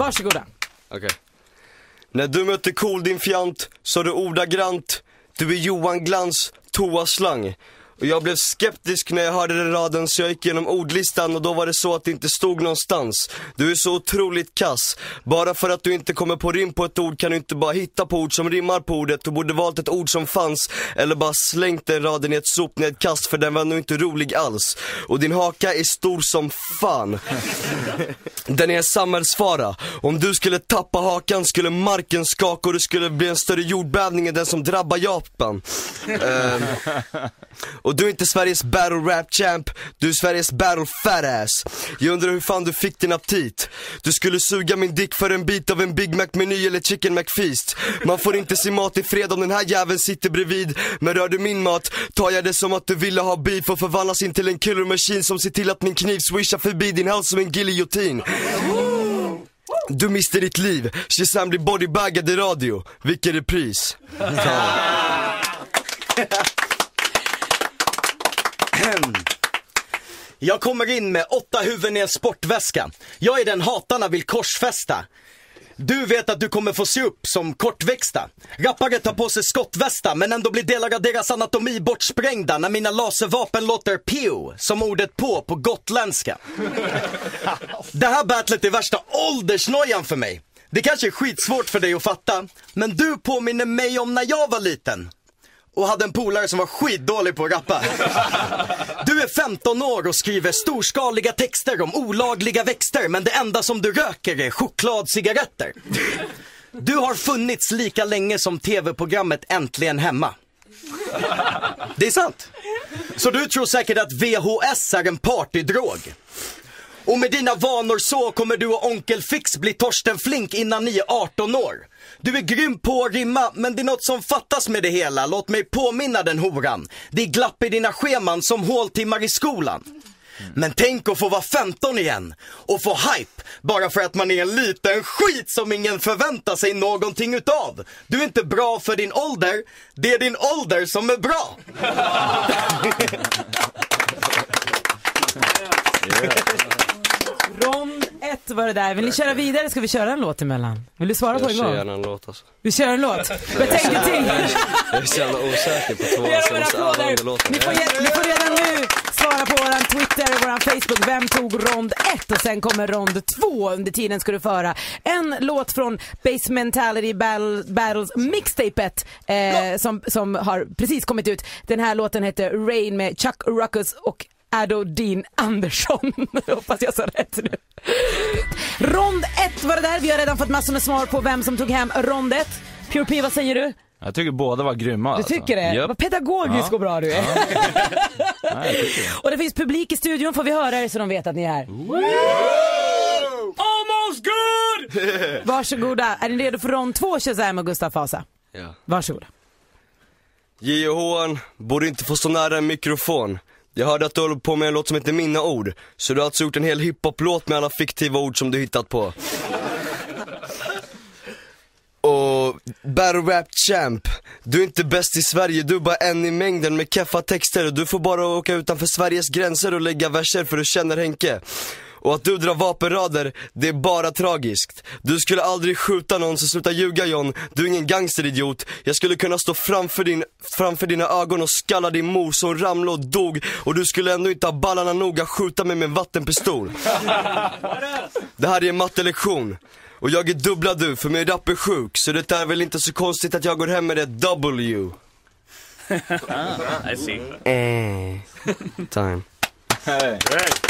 Varsågoda. Okej. När du mötte cool din fjant, så du ordagrant: du är Johan Glans toaslang. Och jag blev skeptisk när jag hörde den raden, så jag gick igenom ordlistan och då var det så att det inte stod någonstans. Du är så otroligt kass. Bara för att du inte kommer på rim på ett ord kan du inte bara hitta på ord som rimmar på ordet. Du borde valt ett ord som fanns, eller bara slängt den raden i ett sopnedkast, för den var nog inte rolig alls. Och din haka är stor som fan. Den är en samhällsfara. Om du skulle tappa hakan skulle marken skaka och det skulle bli en större jordbävning än den som drabbar Japan. Och du är inte Sveriges battle rap champ, du är Sveriges battle fat ass. Jag undrar hur fan du fick din aptit. Du skulle suga min dick för en bit av en Big Mac-meny eller Chicken McFeast. Man får inte se mat i fred om den här jäveln sitter bredvid. Men rör du min mat, tar jag det som att du ville ha beef och förvandlas in till en killer machine som ser till att min kniv swishar förbi din hals som en giljotin. Du mister ditt liv, Shazam blir bodybaggad i radio. Vilken repris. Jag kommer in med 8 huvuden i en sportväska. Jag är den hatarna vill korsfästa. Du vet att du kommer få se upp som kortväxta. Rappare tar på sig skottvästa, men ändå blir delar av deras anatomi bortsprängda när mina laservapen låter pew, som ordet på gotländska. Det här battlet är värsta åldersnojan för mig. Det kanske är skitsvårt för dig att fatta, men du påminner mig om när jag var liten och hade en polare som var skitdålig på att rappa. Du är 15 år och skriver storskaliga texter om olagliga växter, men det enda som du röker är chokladcigaretter. Du har funnits lika länge som tv-programmet Äntligen Hemma. Det är sant. Så du tror säkert att VHS är en partydrog. Och med dina vanor så kommer du och Onkel Fix bli Torsten Flink innan ni är 18 år. Du är grym på att rimma, men det är något som fattas med det hela. Låt mig påminna den horan. Det är glapp i dina scheman som håltimmar i skolan. Men tänk att få vara 15 igen och få hype bara för att man är en liten skit som ingen förväntar sig någonting utav. Du är inte bra för din ålder, det är din ålder som är bra. Rond 1 var det där. Vill ni köra vidare? Ska vi köra en låt emellan? Vill du svara på en gång? Jag kör gärna en låt alltså. Vi kör en låt. Jag tänkte till. Jag är så jävla osäker på två låtar. Ni får redan nu svara på våran Twitter och våran Facebook. Vem tog rond 1? Och sen kommer rond 2. Under tiden ska du föra en låt från Base Mentality Battles mixtapet som har precis kommit ut. Den här låten heter Rain med Chuck Ruckus och Ado Dean Andersson. Hoppas jag sa rätt nu. Rond 1 var det där. Vi har redan fått massor med svar på vem som tog hem rond 1. Pure P, vad säger du? Jag tycker båda var grymma. Du tycker det? Yep. Vad pedagogisk och bra du är. Och det finns publik i studion, får vi höra det så de vet att ni är här. Almost good! Varsågoda. Är ni redo för rond 2, Shazam och Gustav Fasa? Ja. Varsågoda. J.O.H.N. borde inte få stå nära en mikrofon. Jag hörde att du håller på med en låt som heter Mina ord. Så du har alltså gjort en hel hiphop-låt med alla fiktiva ord som du hittat på. Och battle rap champ, du är inte bäst i Sverige, du är bara en i mängden med keffa texter. Och du får bara åka utanför Sveriges gränser och lägga verser för du känner Henke. Och att du drar vapenrader, det är bara tragiskt. Du skulle aldrig skjuta någon, så sluta ljuga John. Du är ingen gangsteridiot. Jag skulle kunna stå framför dina ögon och skalla din mor så hon ramlade och dog. Och du skulle ändå inte ha ballarna nog att skjuta mig med en vattenpistol. Det här är en mattelektion. Och jag är dubbla du, för min rap är sjuk. Så det är väl inte så konstigt att jag går hem med ett W. I see. Time. Hey.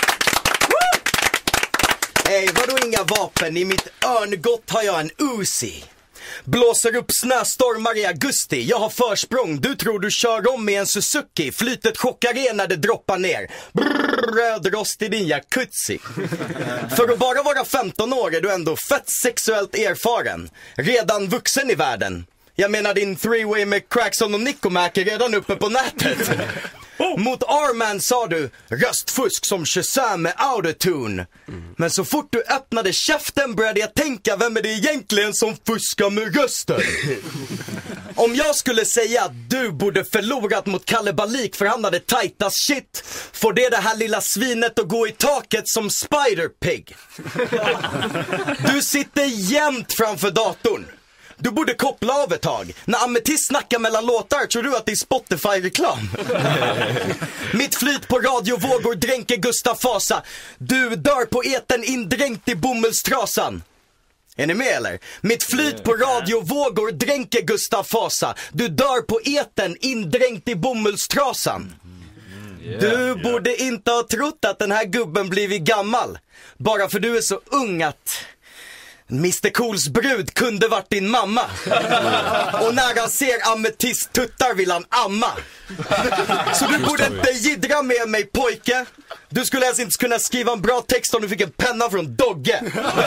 Hej, vadå inga vapen? I mitt örngott har jag en Uzi. Blåser upp snöstormar i augusti. Jag har försprång, du tror du kör om med en Suzuki. Flytet chockar er när det droppar ner. Brrr, röd rost i din jacuzzi. För att bara vara 15 år är du ändå fett sexuellt erfaren. Redan vuxen i världen. Jag menar din three-way med Crackson och Nicomac är redan uppe på nätet. Mot Arman sa du röstfusk som Shazam med autotune. Men så fort du öppnade käften började jag tänka, vem är det egentligen som fuskar med rösten? Om jag skulle säga att du borde förlorat mot Kalle Balik för han hade tajtast shit, får det här lilla svinet att gå i taket som Spider-Pig. Du sitter jämt framför datorn. Du borde koppla av ett tag. När Ametist snackar mellan låtar, tror du att det är Spotify-reklam? Mitt flyt på radiovågor dränker Gustav Vasa. Du dör på eten indränkt i bomullstrasan. Är ni med eller? Mitt flyt på radiovågor dränker Gustav Vasa. Du dör på eten indränkt i bomullstrasan. Du borde inte ha trott att den här gubben blivit gammal. Bara för du är så ung att Mr. Cools brud kunde varit din mamma. Och när han ser Ametist tuttar vill han amma. Så du borde inte jiddra med mig pojke. Du skulle ens inte kunna skriva en bra text om du fick en penna från Dogge.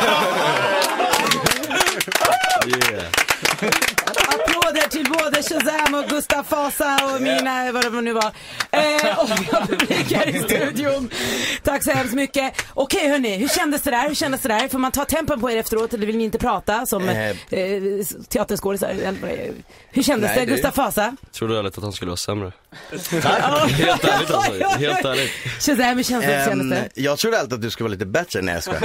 Applåder till både Shazam och Gustav Vasa och mina, vad det nu var. Och vi har publik här i studion. Tack så hemskt mycket. Okej hörni, hur kändes det där? Får man ta tempen på er efteråt eller vill ni inte prata som teaterskådisar? Hur kändes det, Gustav Vasa? Trodde ärligt att han skulle vara sämre. Helt ärligt alltså, helt ärligt. Shazam, hur kändes det? Jag trodde alltid att du skulle vara lite bättre när jag ska.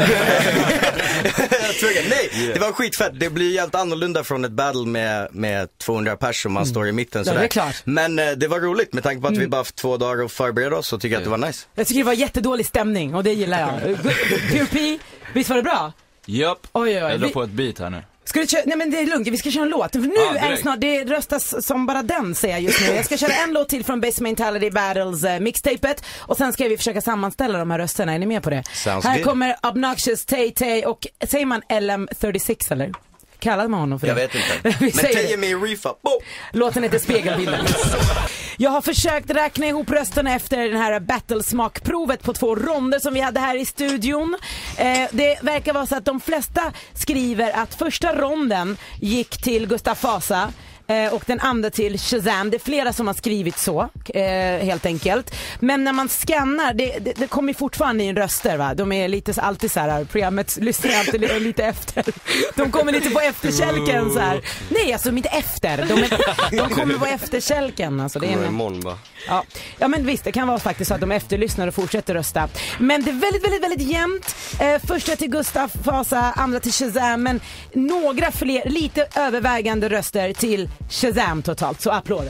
Nej, det var skitfett. Det blir helt annorlunda från ett battle med 200 pers som man står i mitten sådär. Det är klart. Men det var roligt med tanke på att vi bara haft 2 dagar att förbereda oss, så tycker jag att det var nice. Jag tycker det var jättedålig stämning och det gillar jag. Pure P, visst var det bra? Japp, jag drar på ett beat här nu. Ska du köra? Nej men det är lugnt, vi ska köra en låt. För nu är det snart, det röstas som bara den säger jag just nu. Jag ska köra en låt till från Base Mentality Battles mixtapet. Och sen ska vi försöka sammanställa de här rösterna, är ni med på det? Sounds här good. Kommer Obnoxious, Tay och säger man LM36 eller? Kallar man honom för det? Jag vet inte. Men Tay med Reefa. Låten heter Spegelbilden. Jag har försökt räkna ihop rösterna efter den här battlesmakprovet på 2 ronder som vi hade här i studion. Det verkar vara så att de flesta skriver att första ronden gick till Gustav Vasa och den andra till Shazam. Det är flera som har skrivit så, helt enkelt. Men när man scannar, det kommer fortfarande in röster, va? De är lite alltid så här, programmet lyssnar alltid lite efter. De kommer lite på efterkälken så här. Nej, alltså de är inte efter. De kommer på efterkälken. Alltså, det är imorgon bara. Ja, men visst, det kan vara faktiskt så att de efterlyssnar och fortsätter rösta. Men det är väldigt, väldigt, väldigt jämnt. Första till Gustav Vasa, andra till Shazam, men några fler, lite övervägande röster till Shazam totalt, så applåder.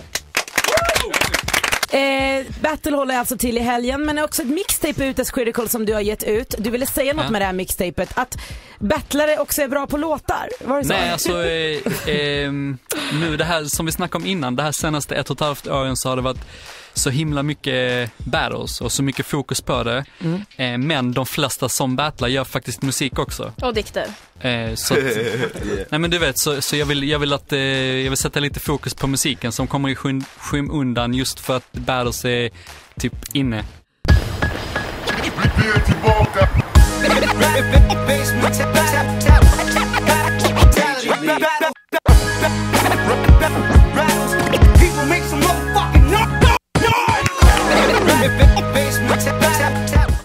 Battle håller alltså till i helgen, men också ett mixtape ut as Critical som du har gett ut. Du ville säga något med det här mixtapet, att battlare också är bra på låtar. Var det så? Nej, alltså nu det här som vi snackade om innan, det här senaste 1,5 åren så har det varit så himla mycket battles och så mycket fokus på det. Men de flesta som battlar gör faktiskt musik också. Och dikter. Så att, nej men du vet, så jag vill sätta lite fokus på musiken som kommer i skymundan just för att battles är typ inne. People make some